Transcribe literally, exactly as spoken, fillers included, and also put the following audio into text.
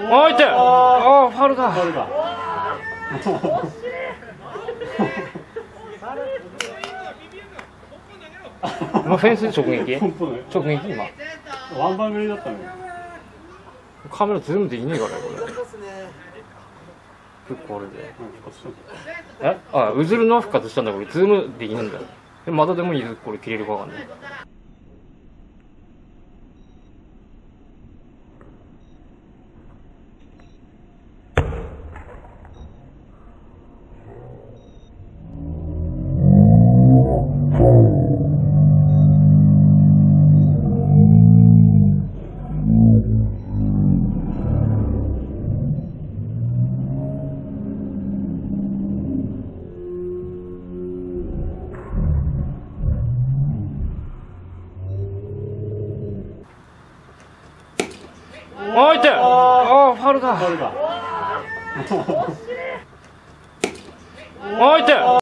あいて、ああファウルか。 ファウルか。 今フェンス直撃直撃今ワンバンぐらいだったのよ。 カメラズームできねえからこれ結構あれでえあうずるのは復活したんだこれズームできねえんだよでまたでもいいこれ切れるかわかんないあいて、ああファウルか。 ファウルか。 あいて。